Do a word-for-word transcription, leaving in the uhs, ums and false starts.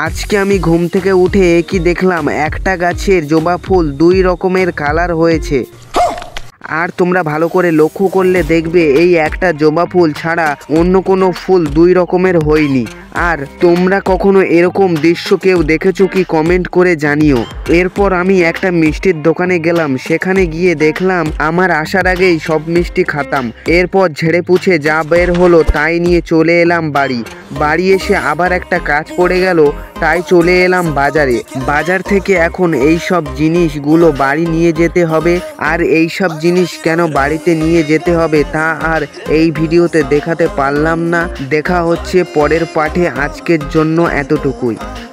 আজকে আমি ঘুম থেকে উঠে কি দেখলাম, একটা গাছের জবা ফুল দুই রকমের কালার হয়েছে। আর তোমরা ভালো করে লক্ষ্য করলে দেখবে এই একটা জবা ফুল ছাড়া অন্য কোনো ফুল দুই রকমের হয়নি। আর তোমরা কখনো এরকম দৃশ্য কেউ দেখেছো কি কমেন্ট করে জানিও। এরপর আমি একটা মিষ্টির দোকানে গেলাম, সেখানে গিয়ে দেখলাম আমার আসার আগেই সব মিষ্টি খাতাম। এরপর ঝেড়ে পুছে যা বের হলো তাই নিয়ে চলে এলাম বাড়ি। বাড়ি এসে আবার একটা কাজ পড়ে গেল, তাই চলে এলাম বাজারে। বাজার থেকে এখন এই সব জিনিসগুলো বাড়ি নিয়ে যেতে হবে। আর এই সব জিনিস কেন বাড়িতে নিয়ে যেতে হবে তা আর এই ভিডিওতে দেখাতে পারলাম না। দেখা হচ্ছে পরের পাঠে, আজকের জন্য এতটুকুই।